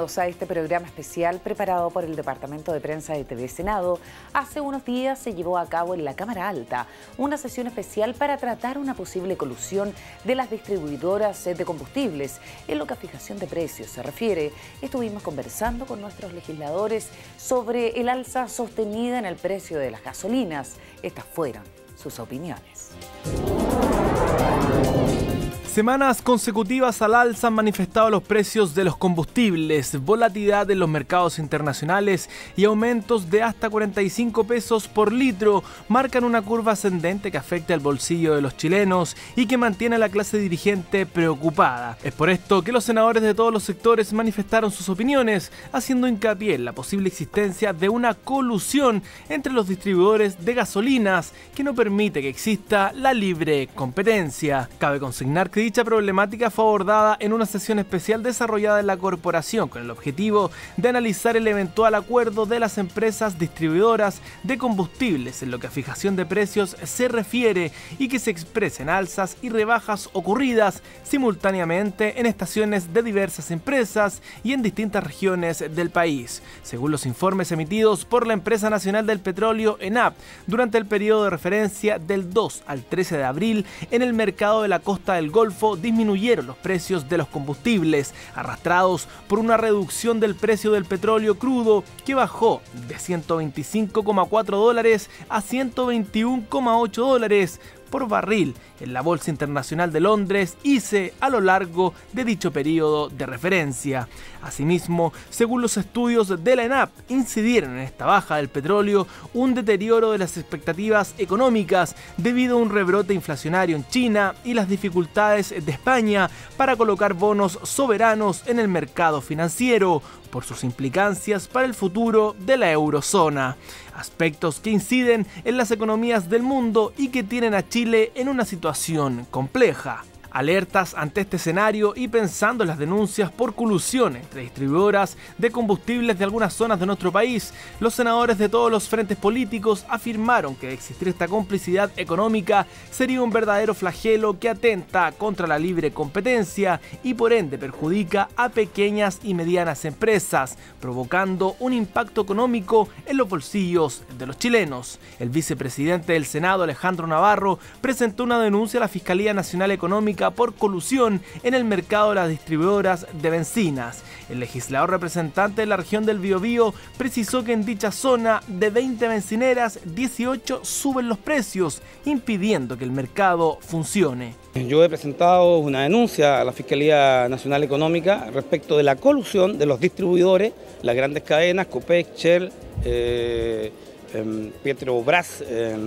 bienvenidos a este programa especial preparado por el Departamento de Prensa de TV Senado. Hace unos días se llevó a cabo en la Cámara Alta una sesión especial para tratar una posible colusión de las distribuidoras de combustibles. En lo que a fijación de precios se refiere, estuvimos conversando con nuestros legisladores sobre el alza sostenida en el precio de las gasolinas. Estas fueron sus opiniones. Semanas consecutivas al alza han manifestado los precios de los combustibles, volatilidad en los mercados internacionales y aumentos de hasta 45 pesos por litro marcan una curva ascendente que afecta el bolsillo de los chilenos y que mantiene a la clase dirigente preocupada. Es por esto que los senadores de todos los sectores manifestaron sus opiniones, haciendo hincapié en la posible existencia de una colusión entre los distribuidores de gasolinas que no permite que exista la libre competencia. Cabe consignar que dicha problemática fue abordada en una sesión especial desarrollada en la corporación con el objetivo de analizar el eventual acuerdo de las empresas distribuidoras de combustibles en lo que a fijación de precios se refiere y que se expresen alzas y rebajas ocurridas simultáneamente en estaciones de diversas empresas y en distintas regiones del país. Según los informes emitidos por la Empresa Nacional del Petróleo, ENAP, durante el periodo de referencia del 2 al 13 de abril, en el mercado de la costa del Golfo disminuyeron los precios de los combustibles, arrastrados por una reducción del precio del petróleo crudo que bajó de $125,4 a $121,8 por barril en la Bolsa Internacional de Londres, ICE, a lo largo de dicho periodo de referencia. Asimismo, según los estudios de la ENAP, incidieron en esta baja del petróleo un deterioro de las expectativas económicas debido a un rebrote inflacionario en China y las dificultades de España para colocar bonos soberanos en el mercado financiero, por sus implicancias para el futuro de la eurozona. Aspectos que inciden en las economías del mundo y que tienen a Chile en una situación compleja. Alertas ante este escenario y pensando en las denuncias por colusión entre distribuidoras de combustibles de algunas zonas de nuestro país, los senadores de todos los frentes políticos afirmaron que de existir esta complicidad económica sería un verdadero flagelo que atenta contra la libre competencia y por ende perjudica a pequeñas y medianas empresas, provocando un impacto económico en los bolsillos de los chilenos. El vicepresidente del Senado, Alejandro Navarro, presentó una denuncia a la Fiscalía Nacional Económica por colusión en el mercado de las distribuidoras de bencinas. El legislador representante de la región del Biobío precisó que en dicha zona de 20 bencineras, 18 suben los precios, impidiendo que el mercado funcione. Yo he presentado una denuncia a la Fiscalía Nacional Económica respecto de la colusión de los distribuidores, las grandes cadenas, Copec, Shell, Petrobras,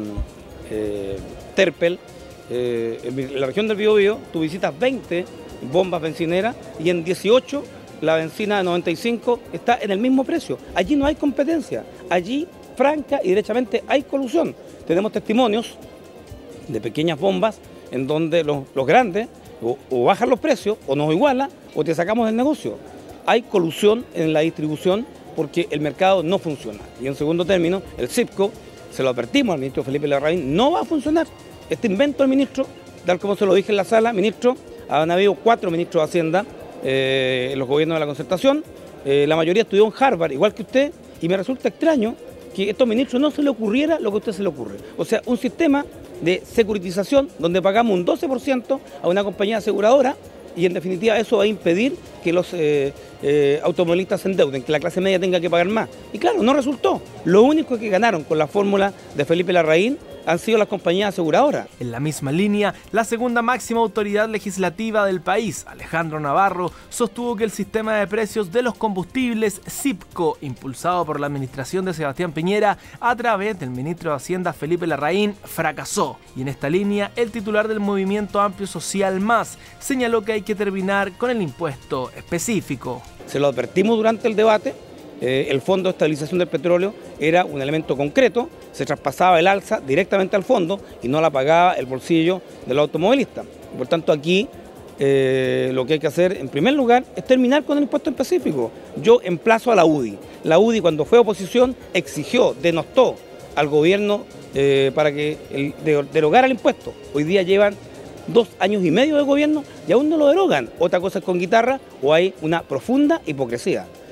Terpel. En la región del Biobío tú visitas 20 bombas bencineras y en 18 la bencina de 95 está en el mismo precio. Allí no hay competencia, allí franca y derechamente hay colusión. Tenemos testimonios de pequeñas bombas en donde los grandes o bajan los precios o nos igualan o te sacamos del negocio. Hay colusión en la distribución porque el mercado no funciona. Y en segundo término, el CIPCO, se lo advertimos al ministro Felipe Larraín, no va a funcionar. Este invento del ministro, tal como se lo dije en la sala, ministro, han habido 4 ministros de Hacienda en los gobiernos de la concertación, la mayoría estudió en Harvard, igual que usted, y me resulta extraño que a estos ministros no se le ocurriera lo que a usted se le ocurre. O sea, un sistema de securitización donde pagamos un 12% a una compañía aseguradora y en definitiva eso va a impedir que los automovilistas se endeuden, que la clase media tenga que pagar más. Y claro, no resultó. Lo único que ganaron con la fórmula de Felipe Larraín han sido las compañías aseguradoras. En la misma línea, la segunda máxima autoridad legislativa del país, Alejandro Navarro, sostuvo que el sistema de precios de los combustibles CIPCO, impulsado por la administración de Sebastián Piñera a través del ministro de Hacienda Felipe Larraín, fracasó. Y en esta línea, el titular del Movimiento Amplio Social Más señaló que hay que terminar con el impuesto específico. Se lo advertimos durante el debate. El Fondo de Estabilización del Petróleo era un elemento concreto, se traspasaba el alza directamente al fondo y no la pagaba el bolsillo del automovilista. Por tanto, aquí lo que hay que hacer en primer lugar es terminar con el impuesto específico. Yo emplazo a la UDI. La UDI cuando fue oposición exigió, denostó al gobierno para que derogara el impuesto. Hoy día llevan 2 años y medio de gobierno y aún no lo derogan. Otra cosa es con guitarra o hay una profunda hipocresía.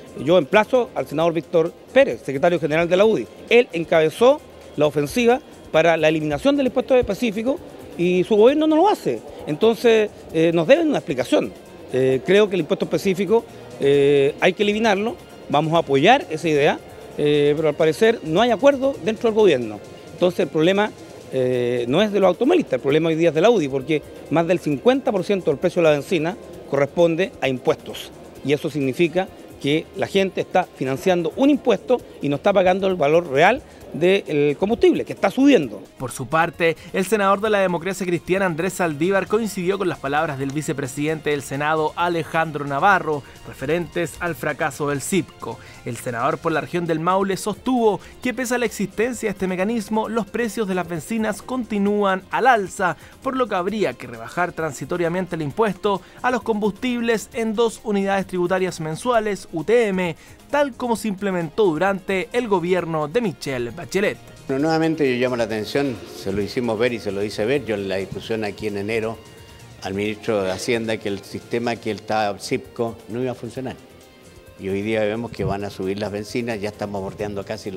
yo emplazo al senador Víctor Pérez, secretario general de la UDI. Él encabezó la ofensiva para la eliminación del impuesto específico y su gobierno no lo hace. Entonces nos deben una explicación. Creo que el impuesto específico hay que eliminarlo, vamos a apoyar esa idea, pero al parecer no hay acuerdo dentro del gobierno. Entonces el problema no es de los automovilistas, el problema hoy día es de la UDI, porque más del 50% del precio de la benzina corresponde a impuestos. Y eso significa que la gente está financiando un impuesto y no está pagando el valor real del combustible, que está subiendo. Por su parte, el senador de la Democracia Cristiana Andrés Saldívar coincidió con las palabras del vicepresidente del Senado Alejandro Navarro, referentes al fracaso del CIPCO. El senador por la región del Maule sostuvo que pese a la existencia de este mecanismo, los precios de las bencinas continúan al alza, por lo que habría que rebajar transitoriamente el impuesto a los combustibles en 2 unidades tributarias mensuales, UTM, tal como se implementó durante el gobierno de Michelle Bachelet. Bueno, nuevamente yo llamo la atención, se lo hicimos ver y se lo hice ver yo en la discusión aquí en enero al ministro de Hacienda, que el sistema que él estaba, CIPCO, no iba a funcionar. Y hoy día vemos que van a subir las bencinas, ya estamos bordeando casi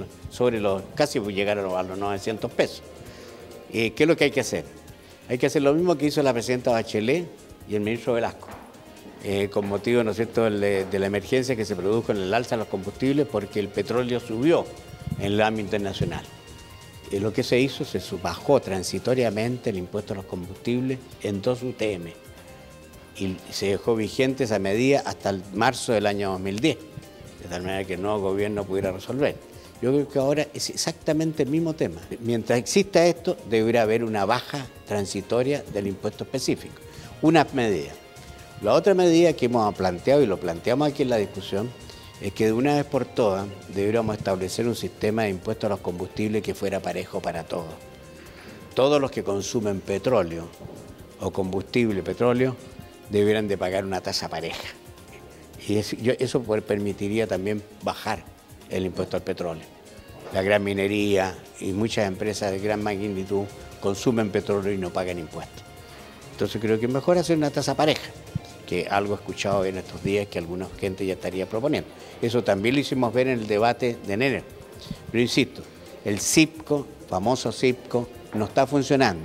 llegar a los 900 pesos. ¿Qué es lo que hay que hacer? Hay que hacer lo mismo que hizo la presidenta Bachelet y el ministro Velasco. Con motivo, ¿no es cierto?, de la emergencia que se produjo en el alza de los combustibles porque el petróleo subió en el ámbito internacional. Lo que se hizo, se bajó transitoriamente el impuesto a los combustibles en 2 UTM y se dejó vigente esa medida hasta el marzo del año 2010, de tal manera que el nuevo gobierno pudiera resolver. Yo creo que ahora es exactamente el mismo tema. Mientras exista esto, debería haber una baja transitoria del impuesto específico, unas medidas. La otra medida que hemos planteado, y lo planteamos aquí en la discusión, es que de una vez por todas deberíamos establecer un sistema de impuestos a los combustibles que fuera parejo para todos. Todos los que consumen petróleo o combustible petróleo deberían de pagar una tasa pareja. Y eso permitiría también bajar el impuesto al petróleo. La gran minería y muchas empresas de gran magnitud consumen petróleo y no pagan impuestos. Entonces creo que es mejor hacer una tasa pareja, que algo he escuchado en estos días que alguna gente ya estaría proponiendo. Eso también lo hicimos ver en el debate de enero. Pero insisto, el CIPCO, famoso CIPCO, no está funcionando.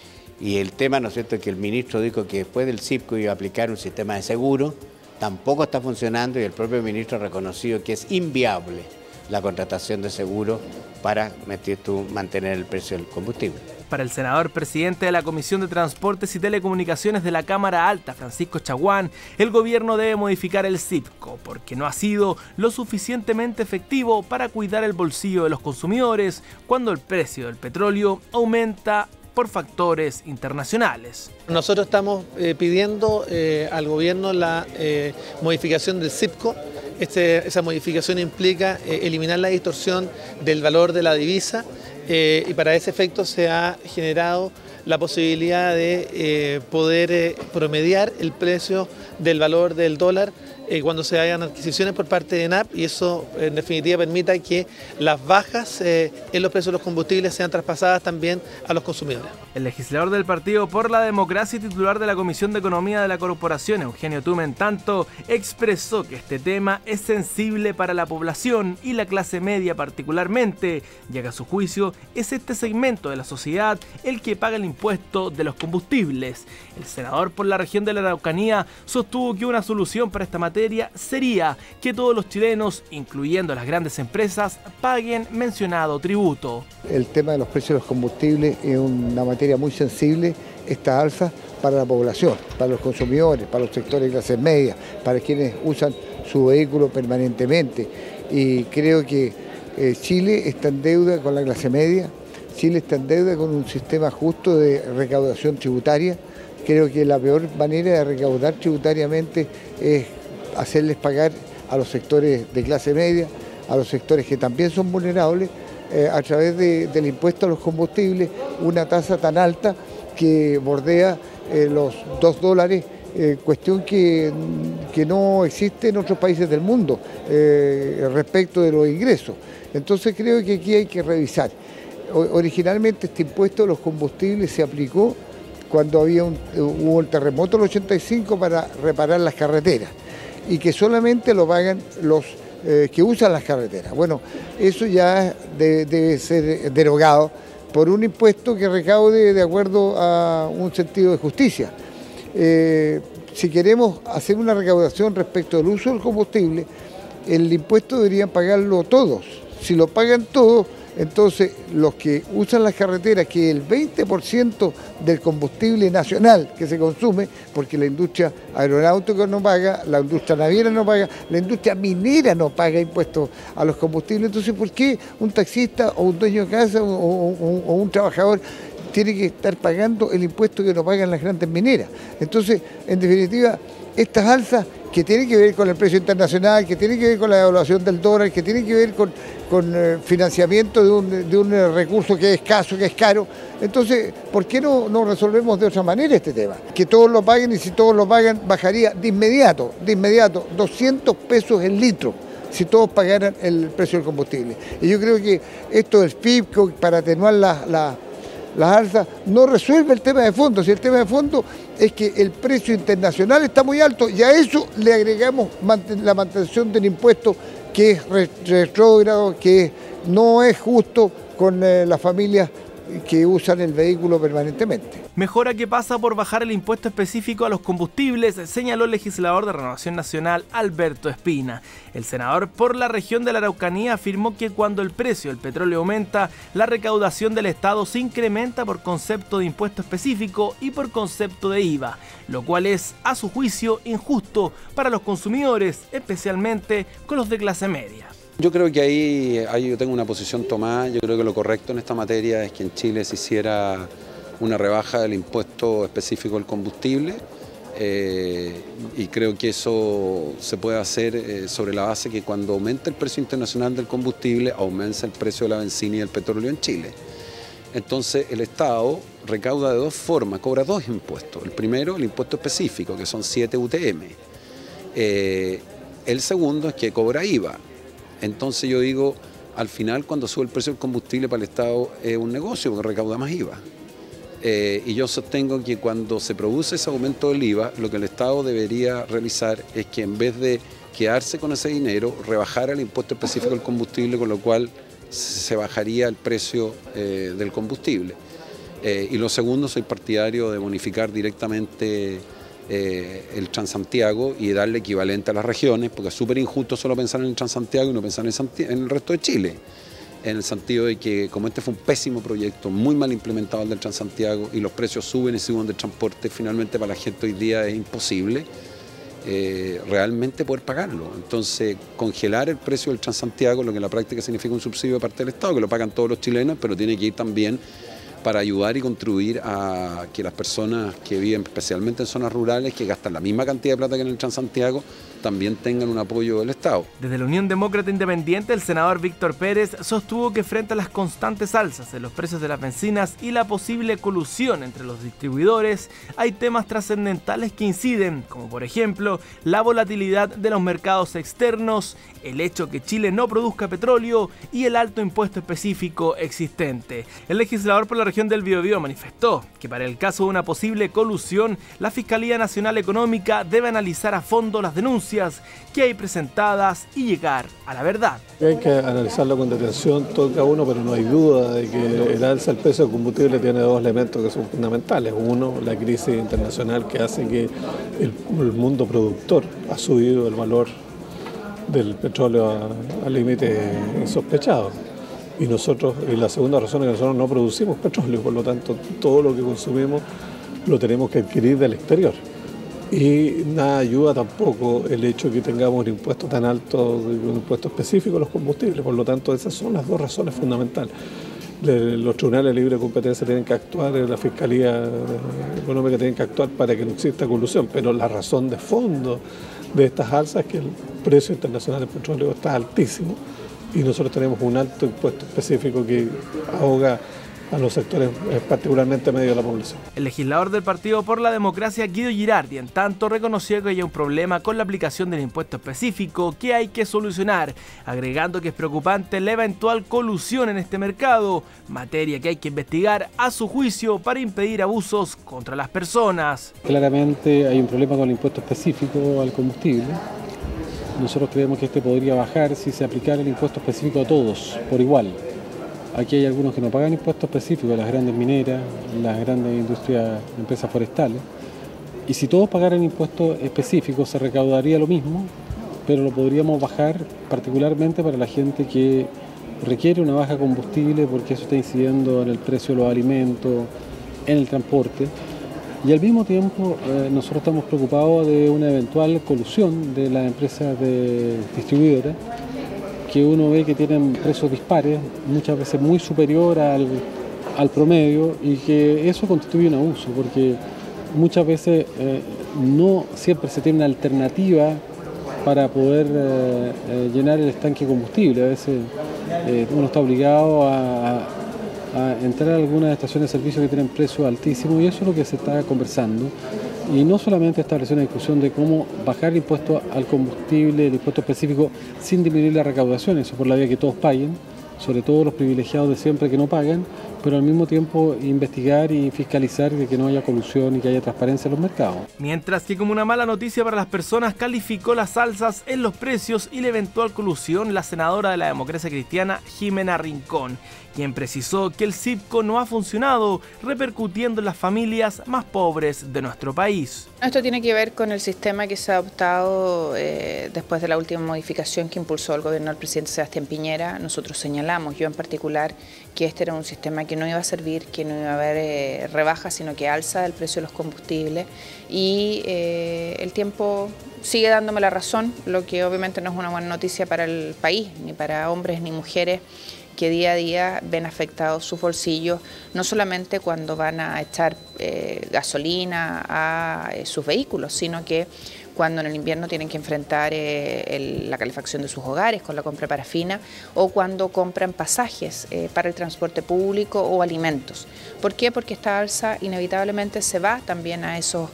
Y el tema, ¿no es cierto?, que el ministro dijo que después del CIPCO iba a aplicar un sistema de seguro, tampoco está funcionando y el propio ministro ha reconocido que es inviable la contratación de seguro para mantener el precio del combustible. Para el senador presidente de la Comisión de Transportes y Telecomunicaciones de la Cámara Alta, Francisco Chaguán, el gobierno debe modificar el CIPCO porque no ha sido lo suficientemente efectivo para cuidar el bolsillo de los consumidores cuando el precio del petróleo aumenta por factores internacionales. Nosotros estamos pidiendo al gobierno la modificación del CIPCO. Esa modificación implica eliminar la distorsión del valor de la divisa y para ese efecto se ha generado la posibilidad de poder promediar el precio del valor del dólar cuando se hagan adquisiciones por parte de ENAP y eso en definitiva permita que las bajas en los precios de los combustibles sean traspasadas también a los consumidores. El legislador del Partido por la Democracia y titular de la Comisión de Economía de la Corporación, Eugenio Tume, en tanto, expresó que este tema es sensible para la población y la clase media particularmente, ya que a su juicio es este segmento de la sociedad el que paga el impuesto de los combustibles. El senador por la región de la Araucanía sostuvo que una solución para esta materia sería que todos los chilenos, incluyendo las grandes empresas, paguen mencionado tributo. El tema de los precios de los combustibles es una materia muy sensible, esta alza para la población, para los consumidores, para los sectores de clase media, para quienes usan su vehículo permanentemente. Y creo que Chile está en deuda con la clase media, Chile está en deuda con un sistema justo de recaudación tributaria. Creo que la peor manera de recaudar tributariamente es hacerles pagar a los sectores de clase media, a los sectores que también son vulnerables, a través del impuesto a los combustibles, una tasa tan alta que bordea los $2, cuestión que no existe en otros países del mundo respecto de los ingresos. Entonces creo que aquí hay que revisar. Originalmente este impuesto a los combustibles se aplicó cuando hubo el terremoto del 85 para reparar las carreteras y que solamente lo pagan los que usan las carreteras. Bueno, eso ya debe ser derogado por un impuesto que recaude de acuerdo a un sentido de justicia. Si queremos hacer una recaudación respecto al uso del combustible, el impuesto deberían pagarlo todos. Si lo pagan todos, entonces los que usan las carreteras, que el 20% del combustible nacional que se consume, porque la industria aeronáutica no paga, la industria naviera no paga, la industria minera no paga impuestos a los combustibles, entonces ¿por qué un taxista o un dueño de casa o un trabajador tiene que estar pagando el impuesto que no pagan las grandes mineras? Entonces, en definitiva, estas alzas que tienen que ver con el precio internacional, que tienen que ver con la devaluación del dólar, que tienen que ver con financiamiento de un recurso que es escaso, que es caro. Entonces, ¿por qué no resolvemos de otra manera este tema? Que todos lo paguen, y si todos lo pagan, bajaría de inmediato, 200 pesos el litro, si todos pagaran el precio del combustible. Y yo creo que esto del FIPCO, para atenuar las alzas, no resuelve el tema de fondo. Si el tema de fondo es que el precio internacional está muy alto, y a eso le agregamos la mantención del impuesto, que es retrógrado, que no es justo con las familias que usan el vehículo permanentemente. Mejora que pasa por bajar el impuesto específico a los combustibles, señaló el legislador de Renovación Nacional, Alberto Espina. El senador por la región de la Araucanía afirmó que cuando el precio del petróleo aumenta, la recaudación del Estado se incrementa por concepto de impuesto específico y por concepto de IVA, lo cual es, a su juicio, injusto para los consumidores, especialmente con los de clase media. Yo creo que ahí yo tengo una posición tomada. Yo creo que lo correcto en esta materia es que en Chile se hiciera una rebaja del impuesto específico al combustible, y creo que eso se puede hacer sobre la base que cuando aumenta el precio internacional del combustible, aumenta el precio de la benzina y el petróleo en Chile. Entonces el Estado recauda de dos formas, cobra dos impuestos. El primero, el impuesto específico, que son 7 UTM. El segundo es que cobra IVA. Entonces yo digo, al final cuando sube el precio del combustible para el Estado es un negocio porque recauda más IVA. Y yo sostengo que cuando se produce ese aumento del IVA, lo que el Estado debería realizar es que en vez de quedarse con ese dinero, rebajar el impuesto específico del combustible, con lo cual se bajaría el precio del combustible. Y lo segundo, soy partidario de bonificar directamente el Transantiago y darle equivalente a las regiones, porque es súper injusto solo pensar en el Transantiago y no pensar en el resto de Chile, en el sentido de que como este fue un pésimo proyecto, muy mal implementado el del Transantiago, y los precios suben y suben del transporte, finalmente para la gente hoy día es imposible realmente poder pagarlo. Entonces, congelar el precio del Transantiago, lo que en la práctica significa un subsidio de parte del Estado, que lo pagan todos los chilenos, pero tiene que ir también para ayudar y contribuir a que las personas que viven especialmente en zonas rurales, que gastan la misma cantidad de plata que en el Transantiago, también tengan un apoyo del Estado. Desde la Unión Demócrata Independiente, el senador Víctor Pérez sostuvo que frente a las constantes alzas en los precios de las bencinas y la posible colusión entre los distribuidores, hay temas trascendentales que inciden, como por ejemplo la volatilidad de los mercados externos, el hecho que Chile no produzca petróleo y el alto impuesto específico existente. El legislador por la región del Biobío manifestó que para el caso de una posible colusión, la Fiscalía Nacional Económica debe analizar a fondo las denuncias que hay presentadas y llegar a la verdad. Hay que analizarlo con detención todo cada uno, pero no hay duda de que el alza del precio del combustible tiene dos elementos que son fundamentales. Uno, la crisis internacional que hace que el mundo productor ha subido el valor del petróleo al límite insospechado. Y la segunda razón es que nosotros no producimos petróleo, por lo tanto todo lo que consumimos lo tenemos que adquirir del exterior. Y nada ayuda tampoco el hecho de que tengamos un impuesto tan alto, un impuesto específico a los combustibles. Por lo tanto, esas son las dos razones fundamentales. Los tribunales de libre competencia tienen que actuar, la Fiscalía Económica tienen que actuar para que no exista colusión, pero la razón de fondo de estas alzas es que el precio internacional del petróleo está altísimo y nosotros tenemos un alto impuesto específico que ahoga a los sectores particularmente medio de la población. El legislador del Partido por la Democracia, Guido Girardi, en tanto reconoció que hay un problema con la aplicación del impuesto específico que hay que solucionar, agregando que es preocupante la eventual colusión en este mercado, materia que hay que investigar a su juicio para impedir abusos contra las personas. Claramente hay un problema con el impuesto específico al combustible. nosotros creemos que este podría bajar si se aplicara el impuesto específico a todos, por igual. Aquí hay algunos que no pagan impuestos específicos, las grandes mineras, las grandes industrias, empresas forestales. Y si todos pagaran impuestos específicos se recaudaría lo mismo, pero lo podríamos bajar particularmente para la gente que requiere una baja combustible porque eso está incidiendo en el precio de los alimentos, en el transporte. Y al mismo tiempo nosotros estamos preocupados de una eventual colusión de las empresas distribuidoras que uno ve que tienen precios dispares, muchas veces muy superior al promedio, y que eso constituye un abuso porque muchas veces no siempre se tiene una alternativa para poder llenar el estanque de combustible. A veces uno está obligado a entrar a algunas estaciones de servicio que tienen precios altísimos, y eso es lo que se está conversando. Y no solamente establecer una discusión de cómo bajar el impuesto al combustible, el impuesto específico, sin disminuir la recaudación, eso por la vía que todos paguen, sobre todo los privilegiados de siempre que no pagan, pero al mismo tiempo investigar y fiscalizar de que no haya colusión y que haya transparencia en los mercados. Mientras que como una mala noticia para las personas calificó las alzas en los precios y la eventual colusión la senadora de la Democracia Cristiana, Jimena Rincón, quien precisó que el CIPCO no ha funcionado, repercutiendo en las familias más pobres de nuestro país. Esto tiene que ver con el sistema que se ha adoptado después de la última modificación que impulsó el gobierno del presidente Sebastián Piñera. Nosotros señalamos, yo en particular, que este era un sistema que no iba a servir, que no iba a haber rebajas, sino que alza del precio de los combustibles, y el tiempo sigue dándome la razón, lo que obviamente no es una buena noticia para el país, ni para hombres ni mujeres que día a día ven afectados sus bolsillos, no solamente cuando van a echar gasolina a sus vehículos, sino que cuando en el invierno tienen que enfrentar la calefacción de sus hogares con la compra de parafina, o cuando compran pasajes para el transporte público o alimentos. ¿Por qué? Porque esta alza inevitablemente se va también a esos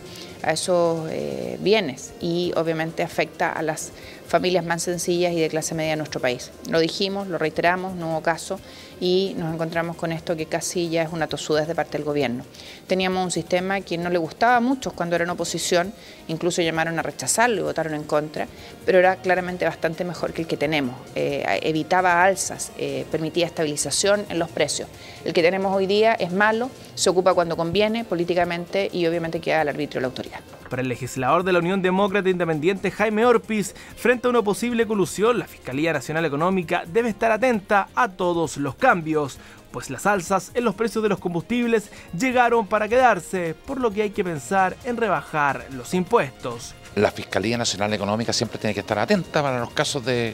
bienes, y obviamente afecta a las familias más sencillas y de clase media de nuestro país. Lo dijimos, lo reiteramos, no hubo caso, y nos encontramos con esto que casi ya es una tosudez de parte del gobierno. Teníamos un sistema que no le gustaba a muchos cuando era en oposición, incluso llamaron a rechazarlo y votaron en contra, pero era claramente bastante mejor que el que tenemos. Evitaba alzas, permitía estabilización en los precios. El que tenemos hoy día es malo, se ocupa cuando conviene políticamente y obviamente queda al arbitrio de la autoridad. Para el legislador de la Unión Demócrata Independiente, Jaime Orpiz, frente a una posible colusión, la Fiscalía Nacional Económica debe estar atenta a todos los cambios, pues las alzas en los precios de los combustibles llegaron para quedarse, por lo que hay que pensar en rebajar los impuestos. La Fiscalía Nacional Económica siempre tiene que estar atenta para los casos de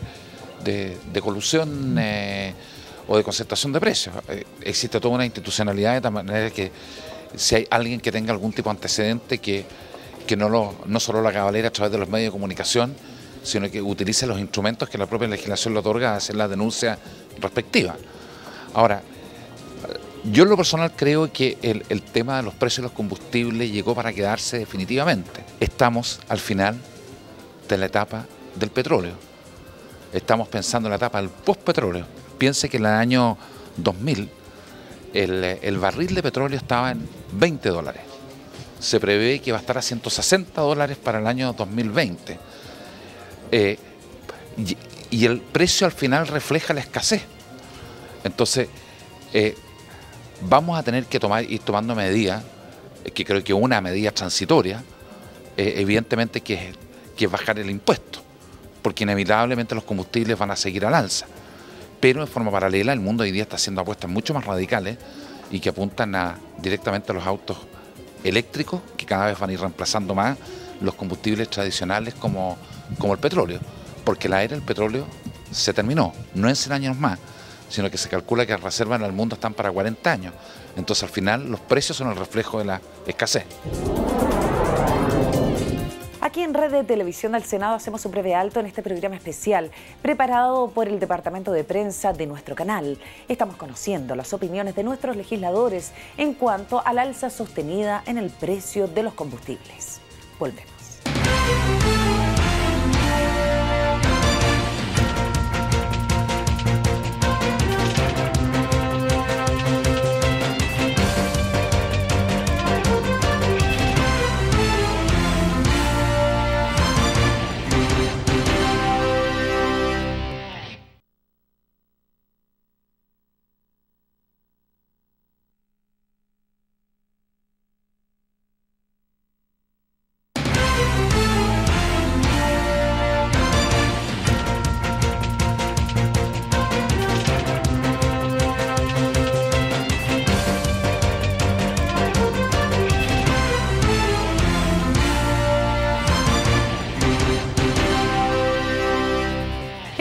colusión o de concertación de precios. Existe toda una institucionalidad de tal manera que si hay alguien que tenga algún tipo de antecedente que no solo la cabalera a través de los medios de comunicación, sino que utilice los instrumentos que la propia legislación le otorga a hacer la denuncia respectiva. Ahora, yo en lo personal creo que el tema de los precios de los combustibles llegó para quedarse definitivamente. Estamos al final de la etapa del petróleo. Estamos pensando en la etapa del postpetróleo. Piense que en el año 2000 el barril de petróleo estaba en $20. Se prevé que va a estar a $160 para el año 2020. Y el precio al final refleja la escasez. Entonces, vamos a tener que ir tomando medidas, que creo que una medida transitoria, evidentemente que es bajar el impuesto, porque inevitablemente los combustibles van a seguir al alza. Pero de forma paralela el mundo hoy día está haciendo apuestas mucho más radicales y que apuntan directamente a los autos eléctricos, que cada vez van a ir reemplazando más los combustibles tradicionales como el petróleo, porque la era del petróleo se terminó, no en 100 años más, sino que se calcula que las reservas en el mundo están para 40 años. Entonces al final los precios son el reflejo de la escasez. Aquí en Red de Televisión del Senado hacemos un breve alto en este programa especial preparado por el Departamento de Prensa de nuestro canal. Estamos conociendo las opiniones de nuestros legisladores en cuanto al alza sostenida en el precio de los combustibles. Volvemos.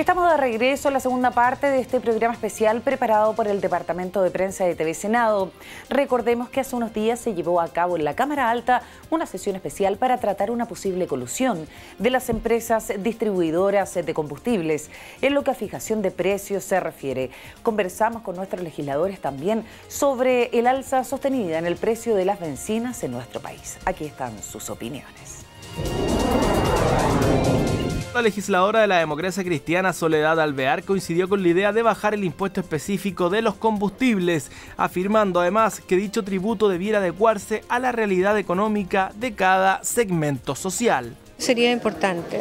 Estamos de regreso a la segunda parte de este programa especial preparado por el Departamento de Prensa de TV Senado. Recordemos que hace unos días se llevó a cabo en la Cámara Alta una sesión especial para tratar una posible colusión de las empresas distribuidoras de combustibles en lo que a fijación de precios se refiere. Conversamos con nuestros legisladores también sobre el alza sostenida en el precio de las bencinas en nuestro país. Aquí están sus opiniones. La legisladora de la Democracia Cristiana, Soledad Alvear, coincidió con la idea de bajar el impuesto específico de los combustibles, afirmando además que dicho tributo debiera adecuarse a la realidad económica de cada segmento social. Sería importante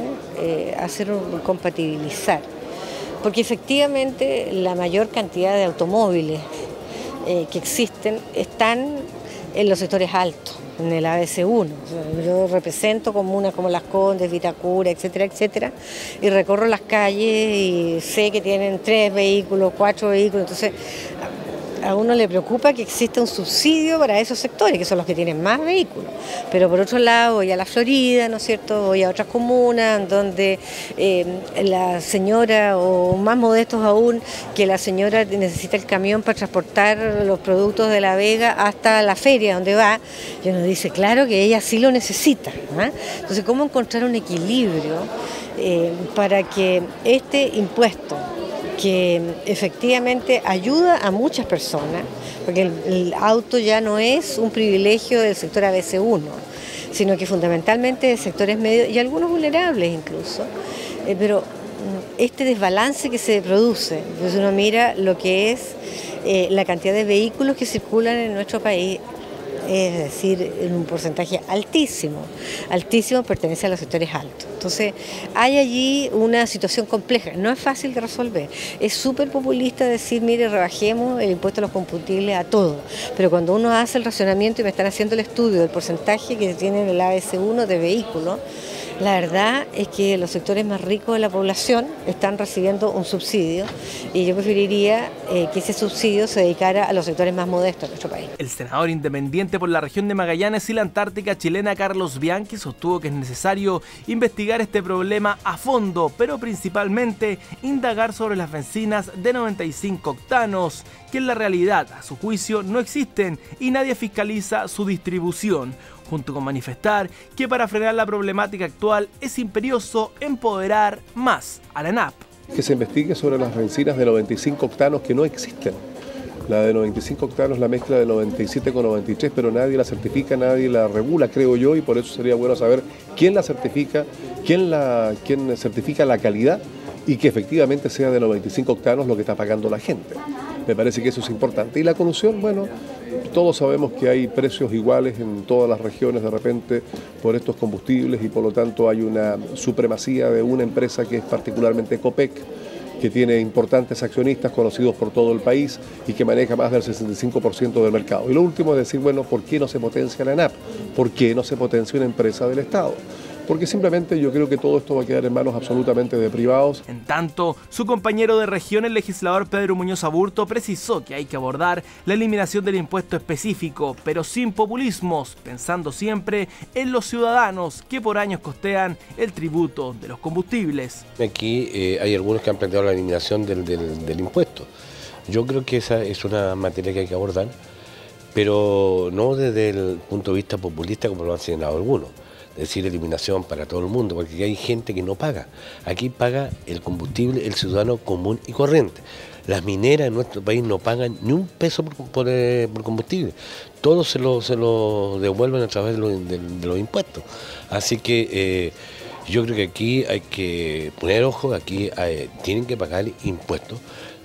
compatibilizar, porque efectivamente la mayor cantidad de automóviles que existen están en los sectores altos, en el ABC1. Yo represento comunas como Las Condes, Vitacura, etcétera, etcétera, y recorro las calles y sé que tienen 3 vehículos, 4 vehículos, entonces a uno le preocupa que exista un subsidio para esos sectores, que son los que tienen más vehículos. Pero por otro lado, voy a la Florida, ¿no es cierto?, voy a otras comunas donde la señora, o más modestos aún, que la señora necesita el camión para transportar los productos de La Vega hasta la feria donde va, y uno dice, claro que ella sí lo necesita, ¿eh? Entonces, ¿cómo encontrar un equilibrio para que este impuesto, que efectivamente ayuda a muchas personas, porque el auto ya no es un privilegio del sector ABC1, sino que fundamentalmente de sectores medios y algunos vulnerables incluso, pero este desbalance que se produce, entonces uno mira lo que es la cantidad de vehículos que circulan en nuestro país, es decir, en un porcentaje altísimo pertenece a los sectores altos. Entonces, hay allí una situación compleja, no es fácil de resolver. Es súper populista decir, mire, rebajemos el impuesto a los combustibles a todo, pero cuando uno hace el racionamiento y me están haciendo el estudio del porcentaje que tiene el ABC1 de vehículos, la verdad es que los sectores más ricos de la población están recibiendo un subsidio y yo preferiría que ese subsidio se dedicara a los sectores más modestos de nuestro país. El senador independiente por la región de Magallanes y la Antártica chilena, Carlos Bianchi, sostuvo que es necesario investigar este problema a fondo, pero principalmente indagar sobre las bencinas de 95 octanos, que en la realidad, a su juicio, no existen y nadie fiscaliza su distribución, junto con manifestar que para frenar la problemática actual es imperioso empoderar más a la ENAP. Que se investigue sobre las bencinas de 95 octanos que no existen. La de 95 octanos, la mezcla de 97 con 93, pero nadie la certifica, nadie la regula, creo yo, y por eso sería bueno saber quién la certifica, quién certifica la calidad y que efectivamente sea de 95 octanos lo que está pagando la gente. Me parece que eso es importante. Y la colusión, bueno, todos sabemos que hay precios iguales en todas las regiones de repente por estos combustibles y por lo tanto hay una supremacía de una empresa que es particularmente Copec, que tiene importantes accionistas conocidos por todo el país y que maneja más del 65% del mercado. Y lo último es decir, bueno, ¿por qué no se potencia la ENAP? ¿Por qué no se potencia una empresa del Estado? Porque simplemente yo creo que todo esto va a quedar en manos absolutamente de privados. En tanto, su compañero de región, el legislador Pedro Muñoz Aburto, precisó que hay que abordar la eliminación del impuesto específico, pero sin populismos, pensando siempre en los ciudadanos que por años costean el tributo de los combustibles. Aquí hay algunos que han planteado la eliminación del impuesto. Yo creo que esa es una materia que hay que abordar, pero no desde el punto de vista populista como lo han señalado algunos. Decir eliminación para todo el mundo, porque aquí hay gente que no paga. Aquí paga el combustible el ciudadano común y corriente. Las mineras en nuestro país no pagan ni un peso por combustible. Todo se lo devuelven a través de los impuestos. Así que yo creo que aquí hay que poner ojo, aquí tienen que pagar impuestos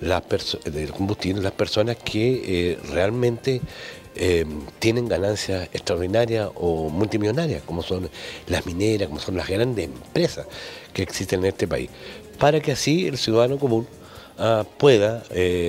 del combustible las personas que realmente tienen ganancias extraordinarias o multimillonarias, como son las mineras, como son las grandes empresas que existen en este país, para que así el ciudadano común pueda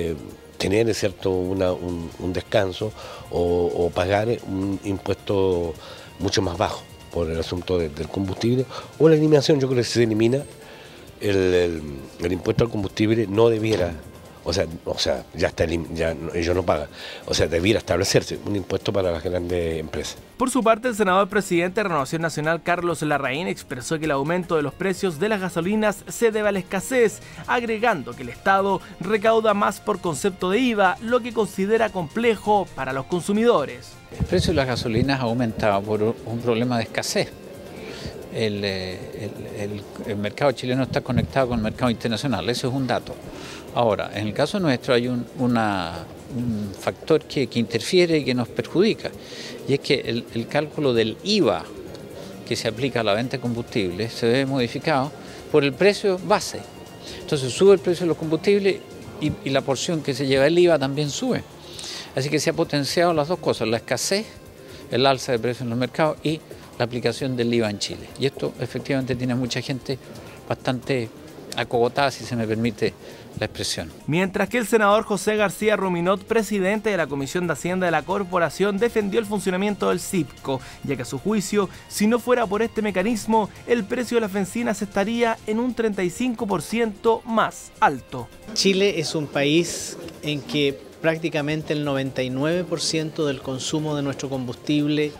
tener cierto un descanso o pagar un impuesto mucho más bajo por el asunto del combustible o la eliminación. Yo creo que si se elimina el impuesto al combustible no debiera O sea, ya está, ellos no pagan. O sea, debiera establecerse un impuesto para las grandes empresas. Por su parte, el senador presidente de Renovación Nacional, Carlos Larraín, expresó que el aumento de los precios de las gasolinas se debe a la escasez, agregando que el Estado recauda más por concepto de IVA, lo que considera complejo para los consumidores. El precio de las gasolinas ha aumentado por un problema de escasez. El mercado chileno está conectado con el mercado internacional, eso es un dato. Ahora, en el caso nuestro hay un factor que interfiere y que nos perjudica, y es que el cálculo del IVA que se aplica a la venta de combustibles se ve modificado por el precio base. Entonces sube el precio de los combustibles y la porción que se lleva el IVA también sube. Así que se ha potenciado las dos cosas, la escasez, el alza de precios en los mercados y la aplicación del IVA en Chile. Y esto efectivamente tiene mucha gente bastante acogotada, si se me permite la expresión. Mientras que el senador José García Ruminot, presidente de la Comisión de Hacienda de la Corporación, defendió el funcionamiento del CIPCO, ya que a su juicio, si no fuera por este mecanismo, el precio de las bencinas estaría en un 35% más alto. Chile es un país en que prácticamente el 99% del consumo de nuestro combustible,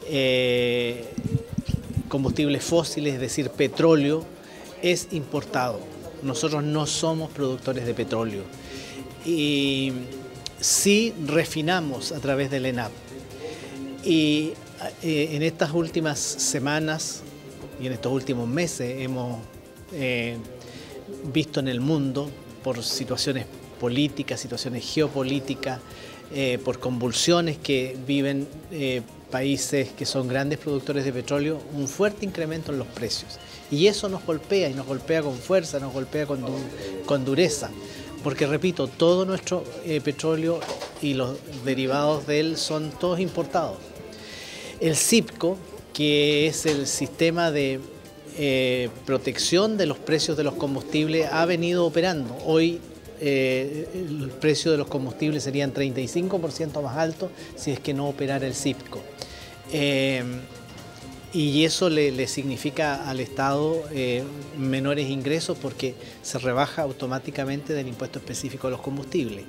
combustibles fósiles, es decir, petróleo, es importado. Nosotros no somos productores de petróleo y sí refinamos a través del ENAP. Y en estas últimas semanas y en estos últimos meses hemos visto en el mundo, por situaciones políticas, situaciones geopolíticas, por convulsiones que viven países que son grandes productores de petróleo, un fuerte incremento en los precios. Y eso nos golpea, y nos golpea con fuerza, nos golpea con dureza. Porque, repito, todo nuestro petróleo y los derivados de él son todos importados. El CIPCO, que es el sistema de protección de los precios de los combustibles, ha venido operando. Hoy el precio de los combustibles serían 35% más alto si es que no operara el CIPCO. Y eso le significa al Estado menores ingresos porque se rebaja automáticamente del impuesto específico a los combustibles.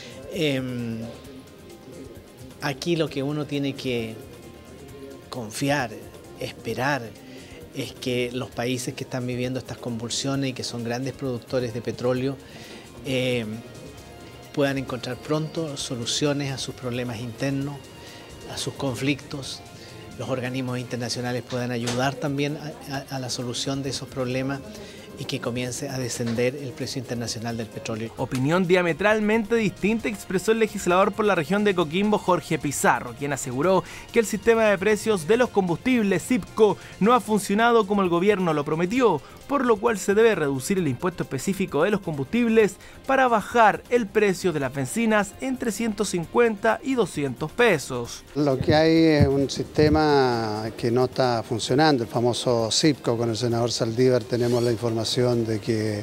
Aquí lo que uno tiene que confiar, esperar, es que los países que están viviendo estas convulsiones y que son grandes productores de petróleo puedan encontrar pronto soluciones a sus problemas internos, a sus conflictos. Los organismos internacionales puedan ayudar también a la solución de esos problemas y que comience a descender el precio internacional del petróleo. Opinión diametralmente distinta expresó el legislador por la región de Coquimbo, Jorge Pizarro, quien aseguró que el sistema de precios de los combustibles CIPCO no ha funcionado como el gobierno lo prometió, por lo cual se debe reducir el impuesto específico de los combustibles para bajar el precio de las bencinas entre 150 y 200 pesos. Lo que hay es un sistema que no está funcionando, el famoso CIPCO. Con el senador Saldívar tenemos la información de que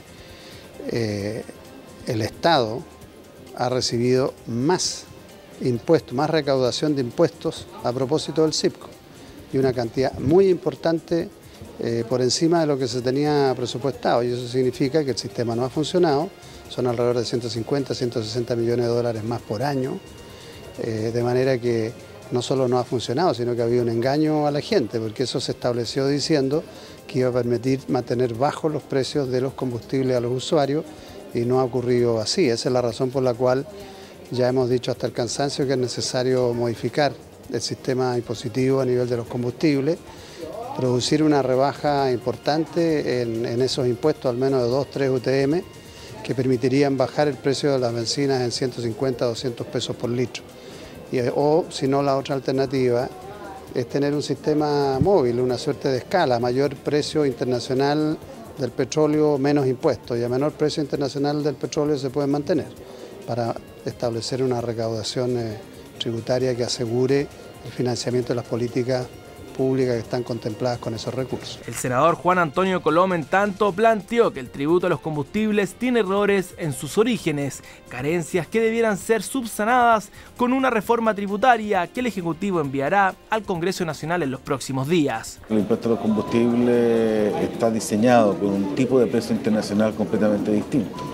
el Estado ha recibido más impuestos, más recaudación de impuestos a propósito del CIPCO y una cantidad muy importante por encima de lo que se tenía presupuestado, y eso significa que el sistema no ha funcionado. Son alrededor de 150, 160 millones de dólares más por año, de manera que no solo no ha funcionado, sino que ha habido un engaño a la gente, porque eso se estableció diciendo que iba a permitir mantener bajos los precios de los combustibles a los usuarios, y no ha ocurrido así. Esa es la razón por la cual ya hemos dicho hasta el cansancio que es necesario modificar el sistema impositivo a nivel de los combustibles, producir una rebaja importante en esos impuestos, al menos de 2-3 UTM, que permitirían bajar el precio de las bencinas en 150-200 pesos por litro. O, si no, la otra alternativa es tener un sistema móvil, una suerte de escala: mayor precio internacional del petróleo, menos impuestos, y a menor precio internacional del petróleo se pueden mantener, para establecer una recaudación tributaria que asegure el financiamiento de las políticas públicas que están contempladas con esos recursos. El senador Juan Antonio Colom, en tanto, planteó que el tributo a los combustibles tiene errores en sus orígenes, carencias que debieran ser subsanadas con una reforma tributaria que el Ejecutivo enviará al Congreso Nacional en los próximos días. El impuesto a los combustibles está diseñado con un tipo de precio internacional completamente distinto,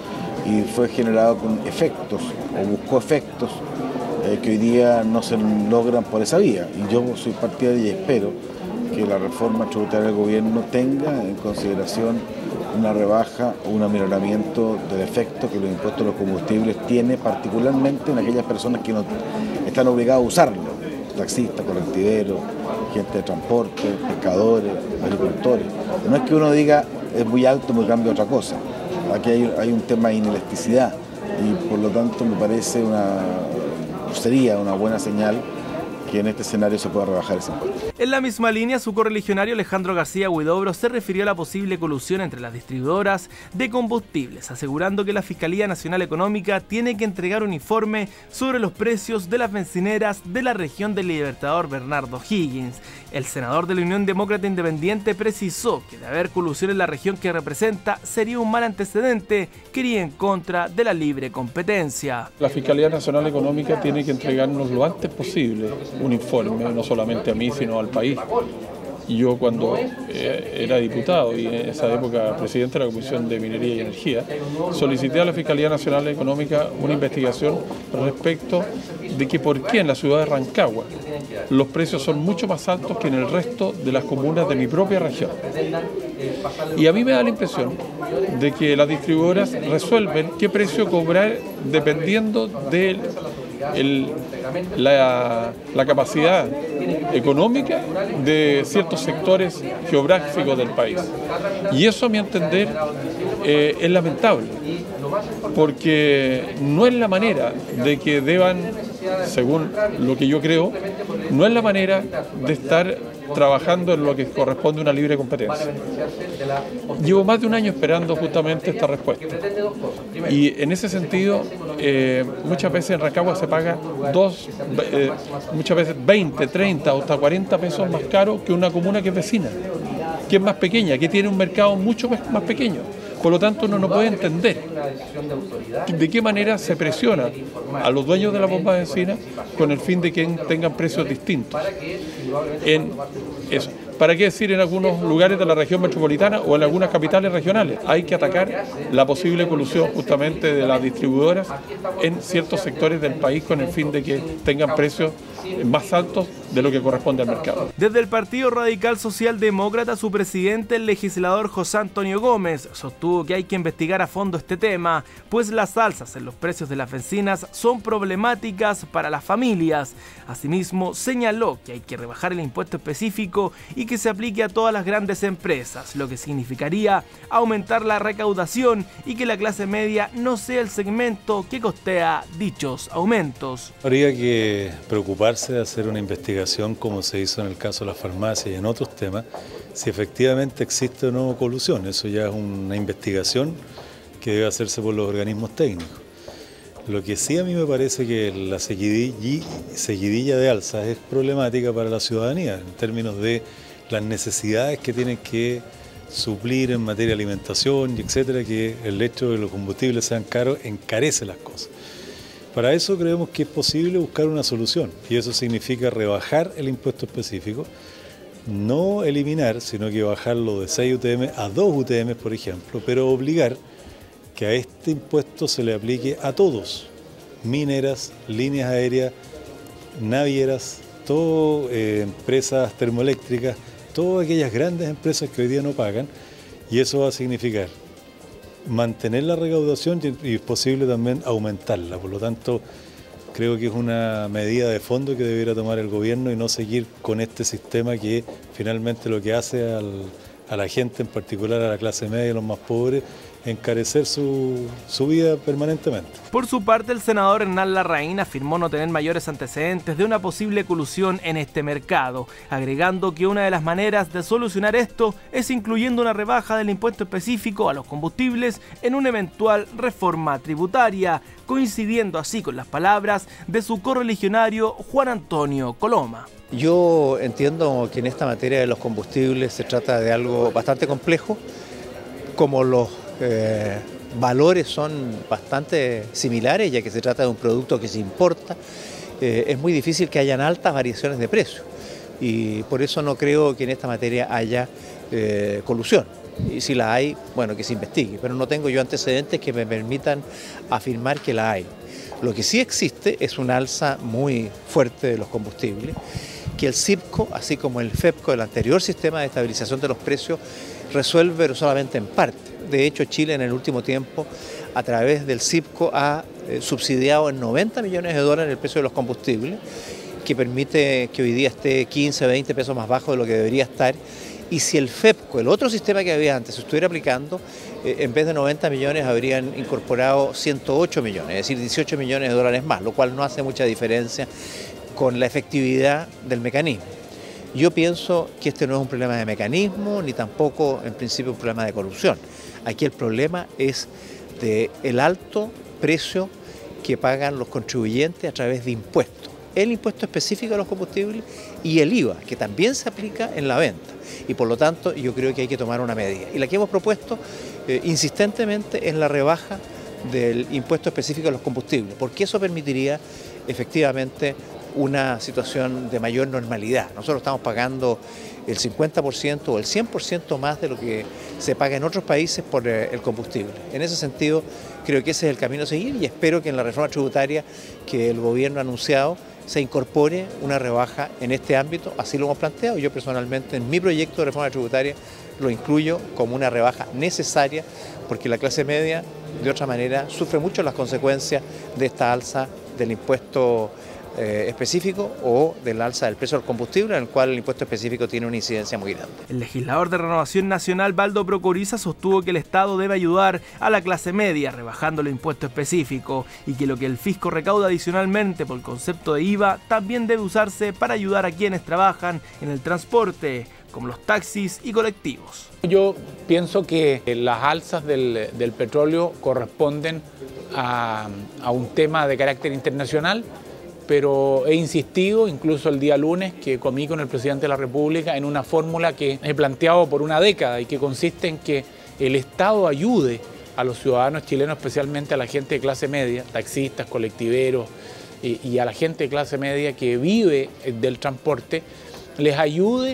y fue generado con efectos, o buscó efectos que hoy día no se logran por esa vía. Y yo soy partidario y espero que la reforma tributaria del gobierno tenga en consideración una rebaja o un aminoramiento del efecto que los impuestos a los combustibles tiene, particularmente en aquellas personas que no están obligadas a usarlo, taxistas, colectiveros, gente de transporte, pescadores, agricultores. No es que uno diga es muy alto, me cambia otra cosa. Aquí hay un tema de inelasticidad y por lo tanto me parece sería una buena señal que en este escenario se pueda rebajar ese impuesto. En la misma línea, su correligionario Alejandro García Huidobro se refirió a la posible colusión entre las distribuidoras de combustibles, asegurando que la Fiscalía Nacional Económica tiene que entregar un informe sobre los precios de las bencineras de la región del Libertador Bernardo Higgins. El senador de la Unión Demócrata Independiente precisó que de haber colusión en la región que representa sería un mal antecedente que iría en contra de la libre competencia. La Fiscalía Nacional Económica tiene que entregarnos lo antes posible un informe, no solamente a mí, sino al país. Yo cuando era diputado y en esa época presidente de la Comisión de Minería y Energía, solicité a la Fiscalía Nacional Económica una investigación respecto de que por qué en la ciudad de Rancagua los precios son mucho más altos que en el resto de las comunas de mi propia región. Y a mí me da la impresión de que las distribuidoras resuelven qué precio cobrar dependiendo de la capacidad económica de ciertos sectores geográficos del país. Y eso, a mi entender, es lamentable, porque no es la manera de que deban, según lo que yo creo, no es la manera de estar trabajando en lo que corresponde a una libre competencia. Llevo más de un año esperando justamente esta respuesta. Y en ese sentido, muchas veces en Rancagua se paga muchas veces 20, 30 o hasta 40 pesos más caro que una comuna que es vecina, que es más pequeña, que tiene un mercado mucho más pequeño. Por lo tanto, uno no puede entender de qué manera se presiona a los dueños de la bomba de benzina con el fin de que tengan precios distintos. ¿Para qué decir en algunos lugares de la región metropolitana o en algunas capitales regionales? Hay que atacar la posible colusión justamente de las distribuidoras en ciertos sectores del país con el fin de que tengan precios más altos de lo que corresponde al mercado. Desde el Partido Radical Socialdemócrata, su presidente, el legislador José Antonio Gómez, sostuvo que hay que investigar a fondo este tema, pues las alzas en los precios de las bencinas son problemáticas para las familias. Asimismo, señaló que hay que rebajar el impuesto específico y que se aplique a todas las grandes empresas, lo que significaría aumentar la recaudación y que la clase media no sea el segmento que costea dichos aumentos. Habría que preocuparse de hacer una investigación como se hizo en el caso de las farmacias y en otros temas, si efectivamente existe o no colusión. Eso ya es una investigación que debe hacerse por los organismos técnicos. Lo que sí a mí me parece que la seguidilla de alzas es problemática para la ciudadanía en términos de las necesidades que tienen que suplir en materia de alimentación, etcétera, que el hecho de que los combustibles sean caros encarece las cosas. Para eso creemos que es posible buscar una solución y eso significa rebajar el impuesto específico, no eliminar, sino que bajarlo de 6 UTM a 2 UTM, por ejemplo, pero obligar que a este impuesto se le aplique a todos, mineras, líneas aéreas, navieras, empresas termoeléctricas, todas aquellas grandes empresas que hoy día no pagan, y eso va a significar mantener la recaudación y es posible también aumentarla. Por lo tanto, creo que es una medida de fondo que debiera tomar el gobierno y no seguir con este sistema que finalmente lo que hace a la gente, en particular a la clase media y los más pobres, encarecer su vida permanentemente. Por su parte, el senador Hernán Larraín afirmó no tener mayores antecedentes de una posible colusión en este mercado, agregando que una de las maneras de solucionar esto es incluyendo una rebaja del impuesto específico a los combustibles en una eventual reforma tributaria, coincidiendo así con las palabras de su correligionario Juan Antonio Coloma. Yo entiendo que en esta materia de los combustibles se trata de algo bastante complejo, como los valores son bastante similares, ya que se trata de un producto que se importa, es muy difícil que hayan altas variaciones de precio. y por eso no creo que en esta materia haya colusión. Y si la hay, bueno, que se investigue, pero no tengo yo antecedentes que me permitan afirmar que la hay. Lo que sí existe es un alza muy fuerte de los combustibles, que el CIPCO, así como el FEPCO, el anterior sistema de estabilización de los precios, resuelve pero solamente en parte. De hecho, Chile en el último tiempo, a través del CIPCO, ha subsidiado en 90 millones de dólares el precio de los combustibles, que permite que hoy día esté 15, 20 pesos más bajo de lo que debería estar. Y si el FEPCO, el otro sistema que había antes, se estuviera aplicando, en vez de 90 millones habrían incorporado 108 millones, es decir, 18 millones de dólares más, lo cual no hace mucha diferencia con la efectividad del mecanismo. Yo pienso que este no es un problema de mecanismo, ni tampoco en principio un problema de corrupción. Aquí el problema es del alto precio que pagan los contribuyentes a través de impuestos. El impuesto específico a los combustibles y el IVA, que también se aplica en la venta. Y por lo tanto yo creo que hay que tomar una medida. Y la que hemos propuesto insistentemente es la rebaja del impuesto específico a los combustibles, porque eso permitiría efectivamente una situación de mayor normalidad. Nosotros estamos pagando el 50% o el 100% más de lo que se paga en otros países por el combustible. En ese sentido, creo que ese es el camino a seguir y espero que en la reforma tributaria que el gobierno ha anunciado se incorpore una rebaja en este ámbito, así lo hemos planteado. Yo personalmente en mi proyecto de reforma tributaria lo incluyo como una rebaja necesaria porque la clase media de otra manera sufre mucho las consecuencias de esta alza del impuesto específico o del alza del precio del combustible, en el cual el impuesto específico tiene una incidencia muy grande. El legislador de Renovación Nacional, Baldo Procuriza, sostuvo que el Estado debe ayudar a la clase media rebajando el impuesto específico y que lo que el fisco recauda adicionalmente por el concepto de IVA también debe usarse para ayudar a quienes trabajan en el transporte, como los taxis y colectivos. Yo pienso que las alzas del petróleo corresponden a un tema de carácter internacional, pero he insistido, incluso el día lunes, que comí con el presidente de la República en una fórmula que he planteado por una década y que consiste en que el Estado ayude a los ciudadanos chilenos, especialmente a la gente de clase media, taxistas, colectiveros y a la gente de clase media que vive del transporte, les ayude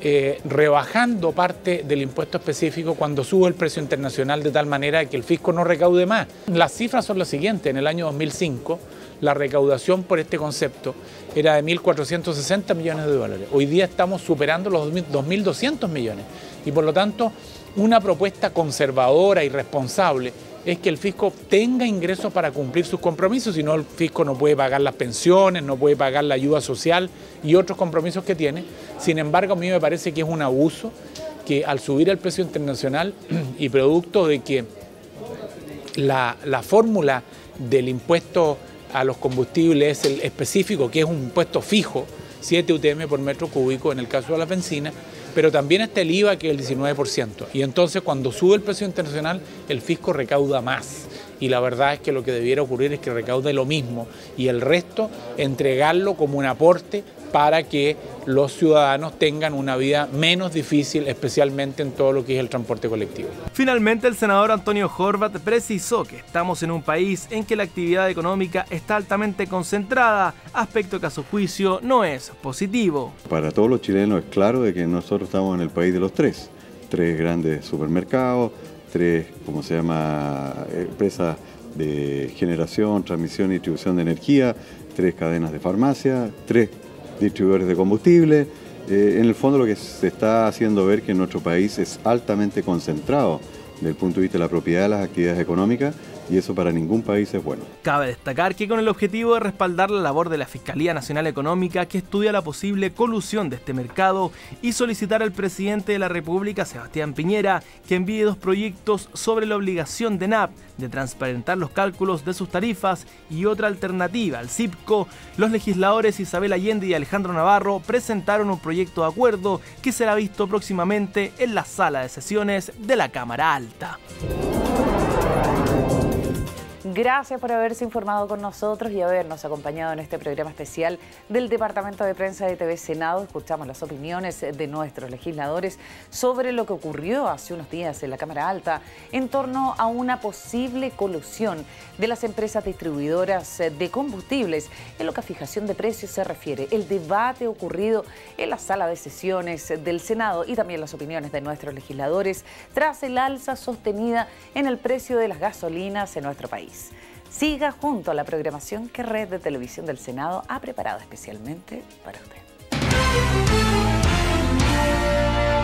rebajando parte del impuesto específico cuando sube el precio internacional de tal manera que el fisco no recaude más. Las cifras son las siguientes: en el año 2005 la recaudación por este concepto era de 1.460 millones de dólares. Hoy día estamos superando los 2.200 millones y por lo tanto una propuesta conservadora y responsable es que el fisco tenga ingresos para cumplir sus compromisos, si no el fisco no puede pagar las pensiones, no puede pagar la ayuda social y otros compromisos que tiene. Sin embargo, a mí me parece que es un abuso que al subir el precio internacional y producto de que la fórmula del impuesto a los combustibles es el específico, que es un impuesto fijo, 7 UTM por metro cúbico en el caso de la benzina, pero también está el IVA, que es el 19%. Y entonces cuando sube el precio internacional, el fisco recauda más. Y la verdad es que lo que debiera ocurrir es que recaude lo mismo y el resto entregarlo como un aporte para que los ciudadanos tengan una vida menos difícil, especialmente en todo lo que es el transporte colectivo. Finalmente, el senador Antonio Horvat precisó que estamos en un país en que la actividad económica está altamente concentrada, aspecto que a su juicio no es positivo. Para todos los chilenos es claro de que nosotros estamos en el país de los tres grandes supermercados, empresas de generación, transmisión y distribución de energía, 3 cadenas de farmacia, 3 distribuidores de combustible. En el fondo lo que se está haciendo ver que nuestro país es altamente concentrado desde el punto de vista de la propiedad de las actividades económicas y eso para ningún país es bueno. Cabe destacar que con el objetivo de respaldar la labor de la Fiscalía Nacional Económica que estudia la posible colusión de este mercado y solicitar al presidente de la República, Sebastián Piñera, que envíe 2 proyectos sobre la obligación de ENAP de transparentar los cálculos de sus tarifas y otra alternativa al CIPCO, los legisladores Isabel Allende y Alejandro Navarro presentaron un proyecto de acuerdo que será visto próximamente en la sala de sesiones de la Cámara Alta. Gracias por haberse informado con nosotros y habernos acompañado en este programa especial del Departamento de Prensa de TV Senado. Escuchamos las opiniones de nuestros legisladores sobre lo que ocurrió hace unos días en la Cámara Alta en torno a una posible colusión de las empresas distribuidoras de combustibles en lo que a fijación de precios se refiere. El debate ocurrido en la sala de sesiones del Senado y también las opiniones de nuestros legisladores tras el alza sostenida en el precio de las gasolinas en nuestro país. Siga junto a la programación que Red de Televisión del Senado ha preparado especialmente para usted.